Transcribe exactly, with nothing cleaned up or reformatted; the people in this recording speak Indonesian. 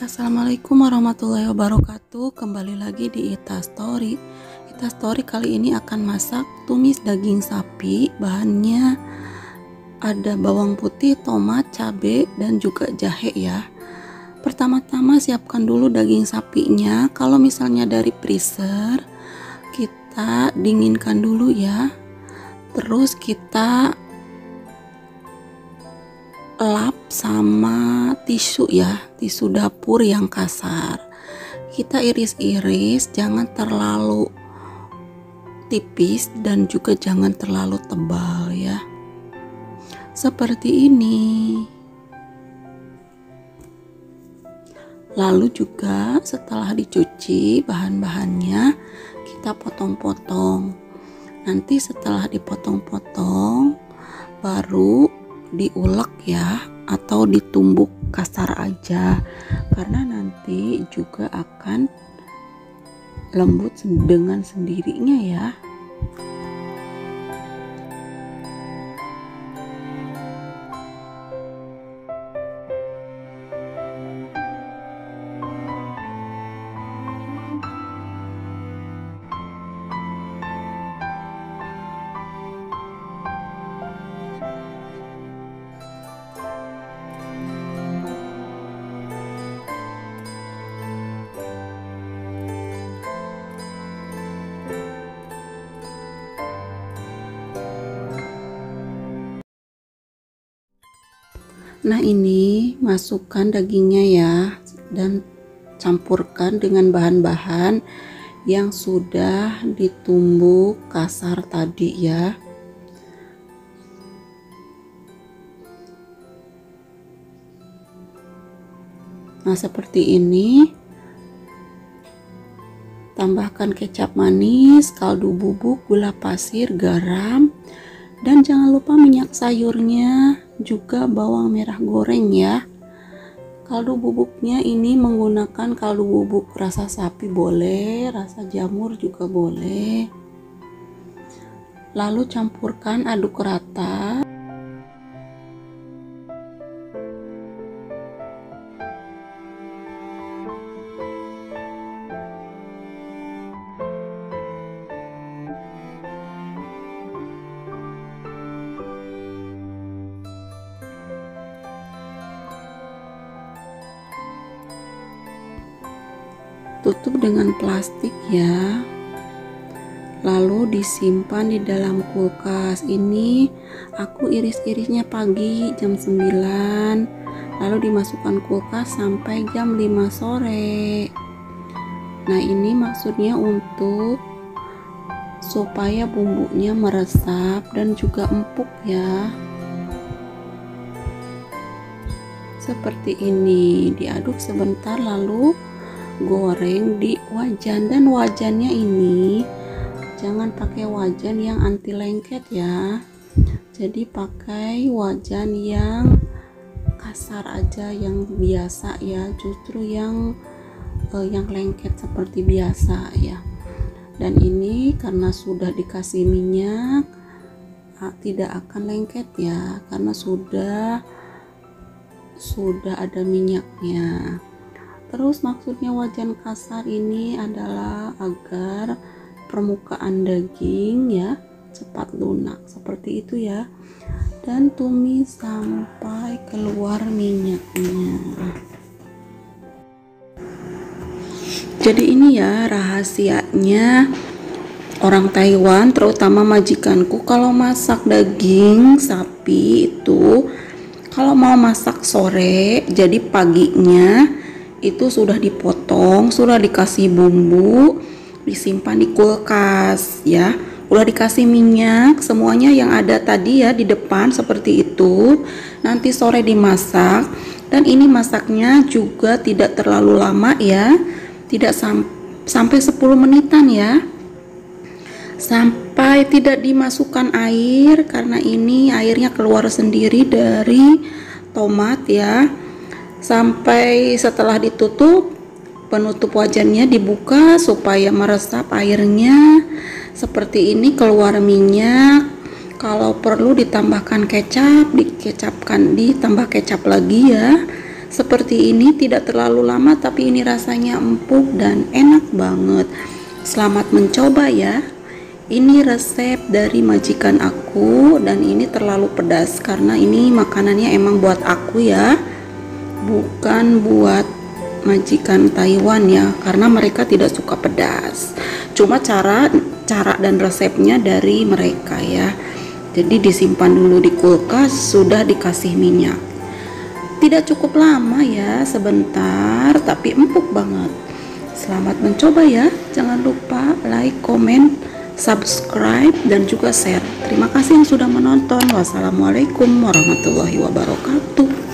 Assalamualaikum warahmatullahi wabarakatuh. Kembali lagi di Ita Story. Ita Story kali ini akan masak tumis daging sapi. Bahannya ada bawang putih, tomat, cabai, dan juga jahe ya. Pertama-tama siapkan dulu daging sapinya. Kalau misalnya dari freezer, kita dinginkan dulu ya. Terus kita lap sama tisu ya, tisu dapur yang kasar. Kita iris-iris, jangan terlalu tipis dan juga jangan terlalu tebal ya, seperti ini. Lalu juga setelah dicuci bahan-bahannya, kita potong-potong. Nanti setelah dipotong-potong baru diulek ya, atau ditumbuk kasar aja, karena nanti juga akan lembut dengan sendirinya ya. Nah, ini masukkan dagingnya ya, dan campurkan dengan bahan-bahan yang sudah ditumbuk kasar tadi ya. Nah, seperti ini. Tambahkan kecap manis, kaldu bubuk, gula pasir, garam, dan jangan lupa minyak sayurnya, juga bawang merah goreng ya. Kaldu bubuknya ini menggunakan kaldu bubuk rasa sapi boleh, rasa jamur juga boleh. Lalu campurkan, aduk rata. Tutup dengan plastik ya, lalu disimpan di dalam kulkas. Ini aku iris-irisnya pagi jam sembilan, lalu dimasukkan kulkas sampai jam lima sore. Nah, ini maksudnya untuk supaya bumbunya meresap dan juga empuk ya, seperti ini. Diaduk sebentar lalu goreng di wajan, dan wajannya ini jangan pakai wajan yang anti lengket ya, jadi pakai wajan yang kasar aja, yang biasa ya, justru yang eh, yang lengket seperti biasa ya. Dan ini karena sudah dikasih minyak, tidak akan lengket ya, karena sudah sudah ada minyaknya. Terus maksudnya wajan kasar ini adalah agar permukaan daging ya cepat lunak, seperti itu ya. Dan tumis sampai keluar minyaknya. Jadi ini ya rahasianya orang Taiwan, terutama majikanku, kalau masak daging sapi itu kalau mau masak sore, jadi paginya itu sudah dipotong, sudah dikasih bumbu, disimpan di kulkas ya, udah dikasih minyak, semuanya yang ada tadi ya di depan seperti itu. Nanti sore dimasak, dan ini masaknya juga tidak terlalu lama ya, tidak sam sampai sepuluh menitan ya, sampai tidak dimasukkan air, karena ini airnya keluar sendiri dari tomat ya. Sampai setelah ditutup, penutup wajannya dibuka supaya meresap airnya, seperti ini, keluar minyak. Kalau perlu ditambahkan kecap, dikecapkan, ditambah kecap lagi ya, seperti ini, tidak terlalu lama tapi ini rasanya empuk dan enak banget. Selamat mencoba ya. Ini resep dari majikan aku dan ini terlalu pedas karena ini makanannya emang buat aku ya, bukan buat majikan Taiwan ya, karena mereka tidak suka pedas. Cuma cara cara dan resepnya dari mereka ya. Jadi disimpan dulu di kulkas, sudah dikasih minyak. Tidak cukup lama ya, sebentar tapi empuk banget. Selamat mencoba ya. Jangan lupa like, komen, subscribe dan juga share. Terima kasih yang sudah menonton. Wassalamualaikum warahmatullahi wabarakatuh.